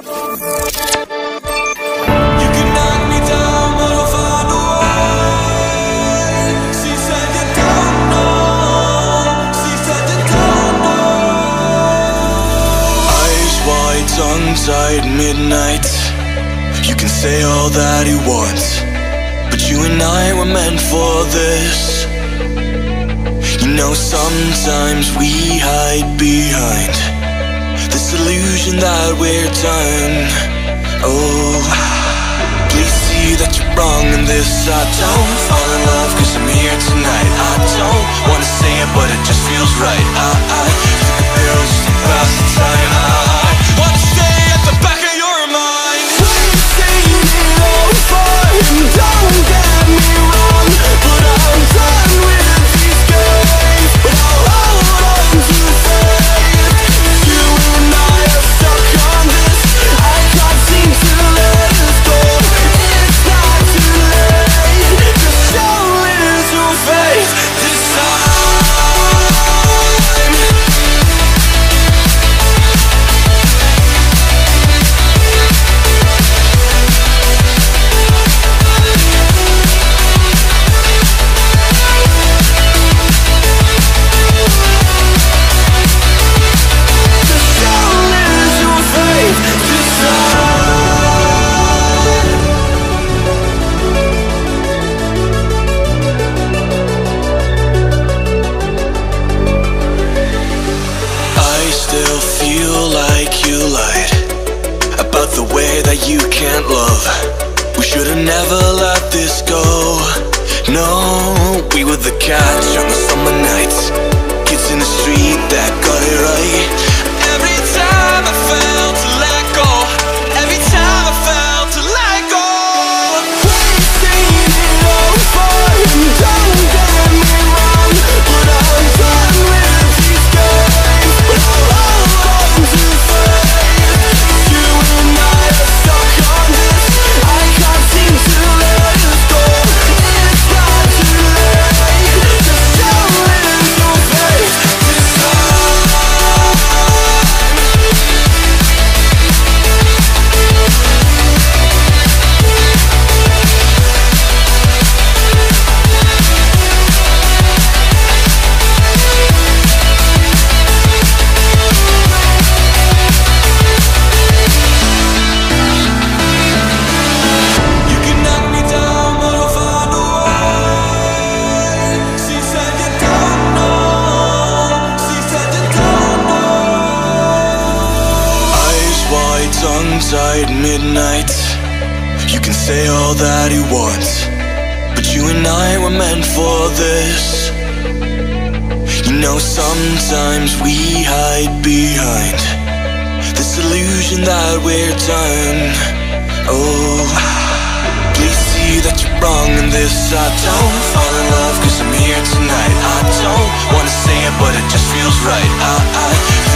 Tongue-tied midnight. You can say all that you want, but you and I were meant for this. You know, sometimes we hide behind this illusion that we're done. Oh, please see that you're wrong in this. I don't fall in love cause I'm here tonight. I don't wanna say it but it just feels right. I took a pill just to pass the time. I wanna stay at the back of your mind. We've seen it all before, and don't get me wrong, but I'm done with these games. But I'll hold on to faith. You and I are stuck on this. I can't seem to let us go. It's not too late. Just show little faith this time. You can't love. We should've never let this go. No, we were the catch on the summer nights, kids in the street that got it right. Every time I felt to let go, every time I felt to let go. We've seen it all before, and don't get me wrong, but I'm done with these games. But I'll hold on to faith. You and I are stuck on this. I can't seem to let us go. It's not too late. Just show little faith this time. You can knock me down, but I'll find a way. She said you don't know. She said you don't know. Eyes wide, tongue-tied, midnight. You can say all that you want, but you and I were meant for this. You know, sometimes we hide behind this illusion that we're done. Oh, please see that you're wrong in this. I don't fall in love cause I'm here tonight. I don't wanna say it but it just feels right. I